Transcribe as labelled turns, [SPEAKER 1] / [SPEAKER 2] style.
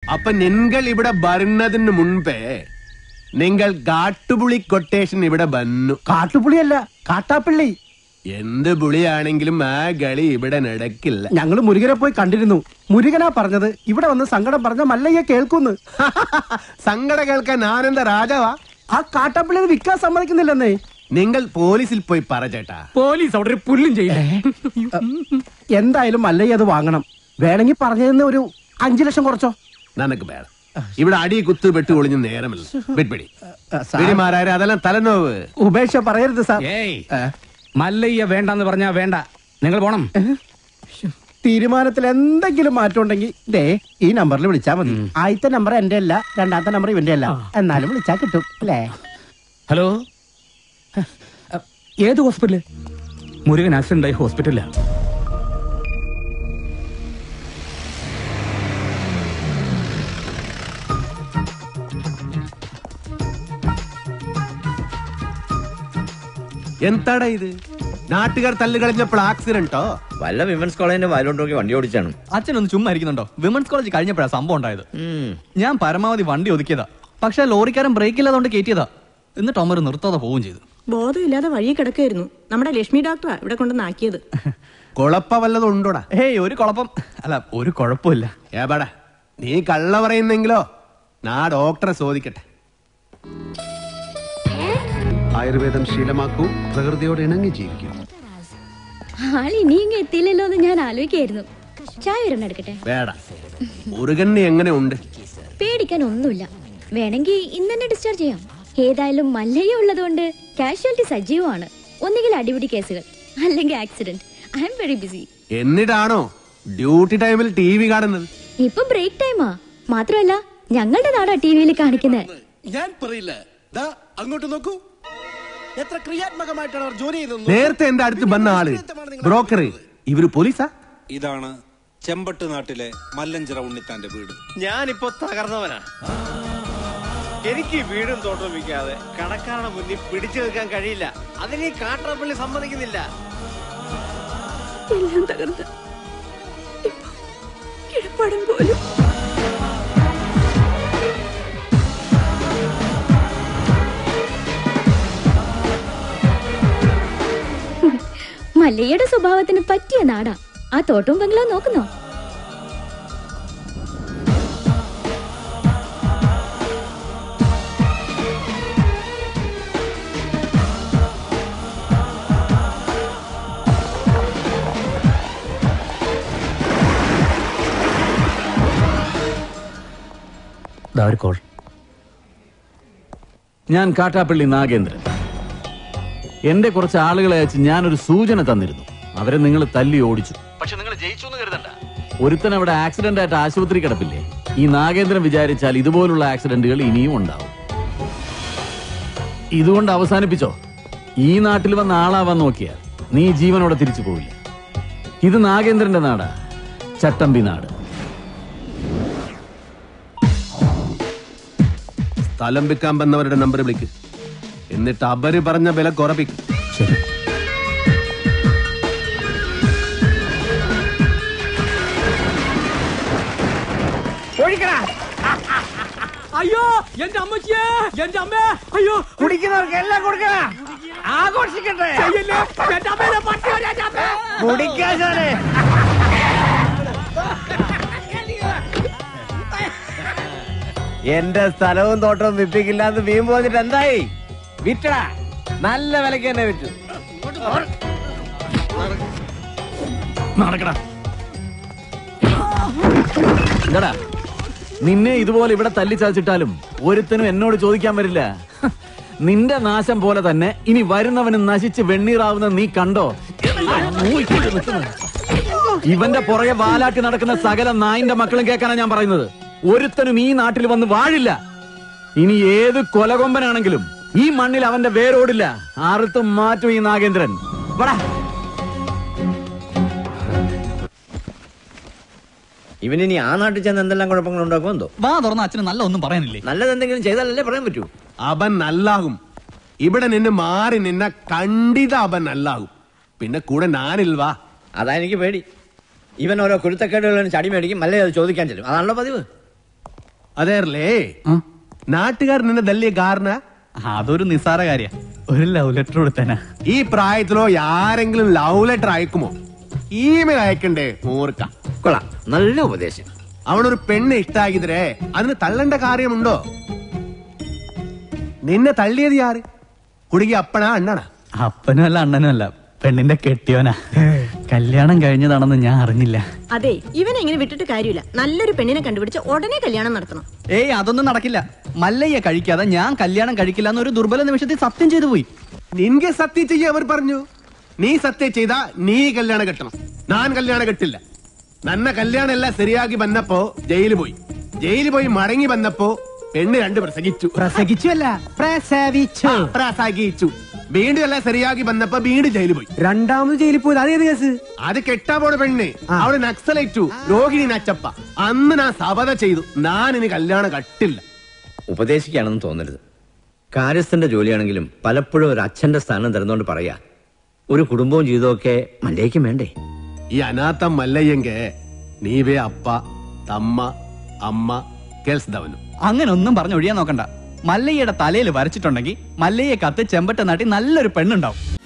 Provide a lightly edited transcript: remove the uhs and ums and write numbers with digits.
[SPEAKER 1] അപ്പൊ നിങ്ങൾ ഇവിടെ വരുന്നതിന് മുൻപേ നിങ്ങൾ കാട്ടുപുളി കൊട്ടേഷൻ ഇവിടെ വന്നു.
[SPEAKER 2] കാട്ടുപുളിയല്ല, കാട്ടാപ്പിള്ളി.
[SPEAKER 1] എന്ത് പുളിയാണെങ്കിലും ആ കളി ഇവിടെ നടക്കില്ല.
[SPEAKER 2] ഞങ്ങൾ മുരുകനെ പോയി കണ്ടിരുന്നു. മുരുകനാ പറഞ്ഞത് ഇവിടെ വന്ന് സങ്കടം പറഞ്ഞ മല്ലയ്യ കേൾക്കുന്നു.
[SPEAKER 1] സങ്കടം കേൾക്കാൻ ആനന്ദ രാജാവാ.
[SPEAKER 2] ആ കാട്ടാപ്പിള്ളി വിൽക്കാൻ സമ്മതിക്കുന്നില്ലെന്നേ.
[SPEAKER 1] നിങ്ങൾ പോലീസിൽ പോയി പറ ചേട്ടാ.
[SPEAKER 3] പോലീസ് അവിടെ ഒരു പുല്ലും ചെയ്യില്ല.
[SPEAKER 2] എന്തായാലും മല്ലയ്യ അത് വാങ്ങണം. വേണമെങ്കിൽ പറഞ്ഞതിന് ഒരു 5 ലക്ഷം കുറച്ചോ.
[SPEAKER 1] നനക്ക് വേണം. ഇവിടെ അടി കുത്ത് വെട്ട് ഒളിഞ്ഞ് നേരമില്ല. വെടിമാരായ അതെല്ലാം തലനോവ്.
[SPEAKER 2] ഉപേക്ഷ പറയരുത് സാർ.
[SPEAKER 3] മല്ലയ്യ വേണ്ടെന്ന് പറഞ്ഞാ വേണ്ട, നിങ്ങൾ പോണം.
[SPEAKER 2] തീരുമാനത്തിൽ എന്തെങ്കിലും മാറ്റം ഉണ്ടെങ്കിൽ ദേ ഈ നമ്പറിൽ വിളിച്ചാൽ മതി. ആദ്യത്തെ നമ്പർ എന്റെ അല്ല, രണ്ടാമത്തെ നമ്പർ ഇവന്റെ അല്ല. എന്നാലും വിളിച്ചാൽ കിട്ടും അല്ലേ?
[SPEAKER 3] ഹലോ, ഏത് ഹോസ്പിറ്റല്? മുരുകൻ ആക്സിഡന്റ് ആയി ഹോസ്പിറ്റലിലാ.
[SPEAKER 1] എന്താടാ ഇത്? നാട്ടുകാർ തല്ല് കളഞ്ഞപ്പോൾ ആക്സിഡന്റോ?
[SPEAKER 4] വല്ല വിമൻസ് കോളേജിന്റെ വയലോട്ടോക്കി വണ്ടി ഓടിച്ചാണ്.
[SPEAKER 5] അച്ഛനൊന്ന് ചുമ്മാ ഇരിക്കുന്നുണ്ടോ? വിമൻസ് കോളേജ് കഴിഞ്ഞപ്പോഴാണ് സംഭവം ഉണ്ടായത്. ഞാൻ പരമാവധി വണ്ടി ഒതുക്കിയതാ, പക്ഷെ ലോറിക്കാരൻ ബ്രേക്ക് ഇല്ലാതുകൊണ്ട് കയറ്റിയതാ. എന്നിട്ട് അമ്മ നിർത്താതെ പോവുകയും ചെയ്തു.
[SPEAKER 6] ബോധമില്ലാതെ വഴി കിടക്കായിരുന്നു. നമ്മുടെ ലക്ഷ്മി ഡോക്ടറാ ഇവിടെ കൊണ്ടുവന്നാക്കിയത്.
[SPEAKER 1] കുഴപ്പ വല്ലതും ഉണ്ടോടാ?
[SPEAKER 5] ഹേയ്, ഒരു കുഴപ്പം അല്ല, ഒരു കുഴപ്പമില്ല.
[SPEAKER 1] ഏപാടാ നീ കള്ള പറയുന്നെങ്കിലോ നാ ഡോക്ടറെ ചോദിക്കട്ടെ. ആയുർവേദം ശീലമാക്കൂ, പ്രകൃതിയോട് ഇണങ്ങി ജീവിക്കൂ.
[SPEAKER 7] ആൾ ഇനിയും എത്തിയില്ലല്ലോ എന്ന് ഞാൻ ആലോചിക്കായിരുന്നു. ചായ ഒരെണ്ണം എടുക്കട്ടെ?
[SPEAKER 1] വേട, മുരുകന് എങ്ങനെ ഉണ്ട്?
[SPEAKER 7] പേടിക്കാൻ ഒന്നുമില്ല. വേണമെങ്കിൽ ഇന്ന് തന്നെ ഡിസ്ചാർജ് ചെയ്യാം. ഏതായാലും മല്ലയ്യ ഉള്ളതുകൊണ്ട് കാഷ്വാലിറ്റി സജീവമാണ്. ഒന്നുകിൽ അടിപിടി കേസുകൾ, അല്ലെങ്കിൽ accident. I am very busy.
[SPEAKER 1] എന്നിട്ടാണോ ഡ്യൂട്ടി ടൈമിൽ TV കാണുന്നത്?
[SPEAKER 7] ഇപ്പൊ ബ്രേക്ക് ടൈമാ. മാത്രമല്ല ഞങ്ങളുടെ നാടാ TVയിൽ കാണിക്കുന്നത്.
[SPEAKER 8] ഞാൻ പറയില്ല. അങ്ങോട്ട് നോക്കൂ, എത്ര ക്രിയാത്മകമായിട്ടാണ് അവർ ജോലി ചെയ്തത്.
[SPEAKER 1] നേരത്തെ എന്റെ അടുത്ത് വന്ന ആള് ബ്രോക്കർ, ഇവര് പോലീസാ?
[SPEAKER 8] ഇതാണ് ചെമ്പട്ട് നാട്ടിലെ മല്ലഞ്ചിറ ഉണ്ണിത്താന്റെ വീട്.
[SPEAKER 9] ഞാനിപ്പോ തകർന്നവനാ. എനിക്ക് വീടും തോട്ടവും വിൽക്കാതെ കടക്കാരുടെ മുന്നിൽ പിടിച്ചു നിൽക്കാൻ കഴിയില്ല. അതിന് ഈ കാട്ടാപ്പള്ളി സമ്മതിക്കുന്നില്ല.
[SPEAKER 6] എല്ലാം തകർന്ന് കിടപ്പാടം പോലും.
[SPEAKER 7] മല്ലയ്യയുടെ സ്വഭാവത്തിന് പറ്റിയ നാടാ. ആ തോട്ടവും ബംഗ്ലാവ് നോക്കുന്നോ?
[SPEAKER 10] ഞാൻ കാട്ടാപ്പള്ളി നാഗേന്ദ്രൻ. എന്റെ കുറച്ച് ആളുകളെ അയച്ച് ഞാനൊരു സൂചന തന്നിരുന്നു. അവരെ നിങ്ങൾ തല്ലി ഓടിച്ചു. പക്ഷെ നിങ്ങൾ ജയിച്ചു എന്ന് കരുതണ്ട. ഒരുത്തൻ അവിടെ ആക്സിഡന്റ് ആയിട്ട് ആശുപത്രി കിടപ്പില്ലേ? ഈ നാഗേന്ദ്രൻ വിചാരിച്ചാൽ ഇതുപോലുള്ള ആക്സിഡന്റുകൾ ഇനിയും ഉണ്ടാവും. ഇതുകൊണ്ട് അവസാനിപ്പിച്ചോ. ഈ നാട്ടിൽ വന്ന ആളാവാൻ നോക്കിയാൽ നീ ജീവനോടെ തിരിച്ചു പോവില്ല. ഇത് നാഗേന്ദ്രന്റെ നാടാ, ചട്ടമ്പി നാട്.
[SPEAKER 1] സ്ഥലം വിൽക്കാൻ വന്നവരുടെ നമ്പർ വിളിക്ക്. എന്നിട്ട് അവര് പറഞ്ഞ വില കുറപ്പിക്കും.
[SPEAKER 10] ശരി.
[SPEAKER 3] അയ്യോ, എന്റെ അമ്മച്ചിയെ, എന്റെ അമ്മേ, അയ്യോ.
[SPEAKER 9] കുടിക്കുന്നവർക്ക് എല്ലാം കൊടുക്കണ, ആഘോഷിക്കട്ടെ. കുടിക്കാശാനെ എന്റെ സ്ഥലവും തോട്ടവും വിപ്പിക്കില്ലാന്ന് വീമ്പ് പോന്നിട്ട് എന്തായി? വിറ്റടാ, നല്ല വിലക്ക് തന്നെ വിറ്റു.
[SPEAKER 10] നടക്കടാ. എന്താടാ, നിന്നെ ഇതുപോലെ ഇവിടെ തല്ലിച്ചതച്ചിട്ടാലും ഒരുത്തനും എന്നോട് ചോദിക്കാൻ വരില്ല. നിന്റെ നാശം പോലെ തന്നെ ഇനി വരുന്നവന് നശിച്ച് വെണ്ണീറാവുന്ന നീ കണ്ടോ? ഇവന്റെ പുറകെ വാലാട്ടി നടക്കുന്ന സകല നായിന്റെ മക്കളും കേൾക്കാനാ ഞാൻ പറയുന്നത്. ഒരുത്തനും ഈ നാട്ടിൽ വന്ന് വാഴില്ല. ഇനി ഏത് കൊലകൊമ്പനാണെങ്കിലും ഈ മണ്ണിൽ അവന്റെ വേരോടില്ല. ആർത്തും മാറ്റും ഈ നാഗേന്ദ്രൻ.
[SPEAKER 4] ഇവനിനി ആ നാട്ടിൽ ചെന്ന് എന്തെല്ലാം കുഴപ്പങ്ങൾ ഉണ്ടാക്കും എന്തോ.
[SPEAKER 5] വാ തുറന്ന അച്ഛന് നല്ല ഒന്നും പറയാനില്ലേ?
[SPEAKER 4] നല്ലത് എന്തെങ്കിലും ചെയ്താലല്ലേ പറയാൻ പറ്റൂ.
[SPEAKER 1] അവൻ നല്ലാകും. ഇവിടെ നിന്ന് മാറി നിന്ന കണ്ടിത അവൻ നല്ലാകും. പിന്നെ കൂടെ ഞാനിൽവാ.
[SPEAKER 4] അതാ എനിക്ക് പേടി. ഇവൻ ഓരോ കുരുത്തക്കേടുകളും ചടി മേടിക്കും, അല്ലേ അത് ചോദിക്കാൻ ചെല്ലും. അതാണല്ലോ പതിവ്.
[SPEAKER 1] അതേർലേ നാട്ടുകാർ നിന്നെ തല്ലിയ കാരണ
[SPEAKER 5] അതൊരു നിസ്സാര കാര്യ, ഒരു ലവ് ലെറ്റർ കൊടുത്തേനാ.
[SPEAKER 1] ഈ പ്രായത്തിലോ ആരെങ്കിലും ലവ് ലെറ്റർ അയക്കുമോ? ഇമെയിൽ അയക്കണ്ടേ മൂർക്ക.
[SPEAKER 4] കൊള്ളാം, നല്ല ഉപദേശം.
[SPEAKER 1] അവനൊരു പെണ്ണ് ഇഷ്ടാക്കിതരേ അതിന് തള്ളേണ്ട കാര്യമുണ്ടോ? നിന്നെ തള്ളിയത് ആര്? കുടുങ്ങി അപ്പനാ അണ്ണനാ?
[SPEAKER 5] അപ്പനും അല്ല അണ്ണനും അല്ല, പെണ്ണിന്റെ കെട്ടിയോനാ. കല്യാണം കഴിഞ്ഞതാണെന്ന് ഞാൻ അറിഞ്ഞില്ല.
[SPEAKER 6] അതെ, ഇവനെ ഇങ്ങനെ വിട്ടിട്ട് കാര്യമില്ല. നല്ലൊരു പെണ്ണിനെ കണ്ടുപിടിച്ച് ഉടനെ കല്യാണം നടത്തണം.
[SPEAKER 5] ഏയ് അതൊന്നും നടക്കില്ല. മല്ലയ്യ കഴിക്കാതെ ഞാൻ കല്യാണം കഴിക്കില്ല എന്നൊരു ദുർബല നിമിഷത്തിൽ സത്യം ചെയ്തു പോയി.
[SPEAKER 1] നിൻಗೆ സത്യം ചെയ്യ അവർ പറഞ്ഞു. നീ സത്യം ചെയ്താ നീ കല്യാണം കെട്ടണം, ഞാൻ കല്യാണം കെട്ടില്ല. നന്ന കല്യാണം എല്ലാം ശരിയാക്കി വന്നപ്പോ ജയിലിൽ പോയി മടങ്ങി വന്നപ്പോ പെണ്ണ് 2 പ്രസംഗിച്ചു.
[SPEAKER 2] പ്രസംഗിച്ചുവല്ല, പ്രസവിച്ചു.
[SPEAKER 1] പ്രസംഗിച്ചു. വീണ്ടും എല്ലാം ശരിയാക്കി വന്നപ്പോ വീണ്ടും ജയിലിൽ പോയി.
[SPEAKER 2] രണ്ടാമത് ജയിലിൽ പോയത് അതേത് കേസ്?
[SPEAKER 1] അത് കെട്ടാ പോണ പെണ്ണ് അവള് നക്സലേറ്റു, രോഹിണി നച്ചപ്പ. അന്ന് ഞാൻ സബത ചെയ്തു, ഞാൻ ഇനി കല്യാണം കട്ടില്ല.
[SPEAKER 4] ഉപദേശിക്കുകയാണെന്ന് തോന്നരുത്. കാര്യസ്ഥന്റെ ജോലിയാണെങ്കിലും പലപ്പോഴും ഒരു അച്ഛന്റെ സ്ഥാനം തരുന്നോണ്ട് പറയാ, ഒരു കുടുംബവും ജീവിതമൊക്കെ മല്ലയ്ക്കും വേണ്ടേ?
[SPEAKER 1] ഈ അനാഥം മല്ലയ്യെങ്ക നീവേ അപ്പ തമ്മ അമ്മ കേൾസ്തവനും.
[SPEAKER 5] അങ്ങനെ ഒന്നും പറഞ്ഞ് ഒഴിയാൻ നോക്കണ്ട. മല്ലയ്യയുടെ തലയിൽ വരച്ചിട്ടുണ്ടെങ്കിൽ മല്ലയ്യെ കത്ത് ചെമ്പട്ട നാട്ടി നല്ലൊരു പെണ്ണുണ്ടാവും.